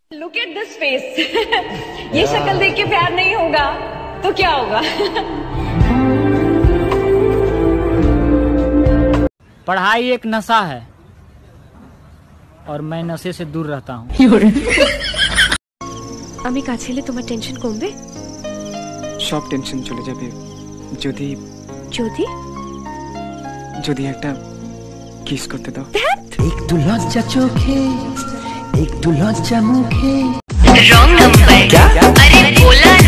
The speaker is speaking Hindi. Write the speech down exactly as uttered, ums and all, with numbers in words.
Look at this face. ये शक्ल देख के प्यार नहीं होगा तो क्या होगा? पढ़ाई एक नशा है और मैं नशे से दूर रहता हूँ। আমি কাছে এলে তোমার টেনশন কমবে? সব টেনশন চলে যাবে যদি যদি যদি একটা কিস করতে দাও। একটু লজ্জা চোখে একটু লজ্জা মুখে। Wrong number. अरे बोला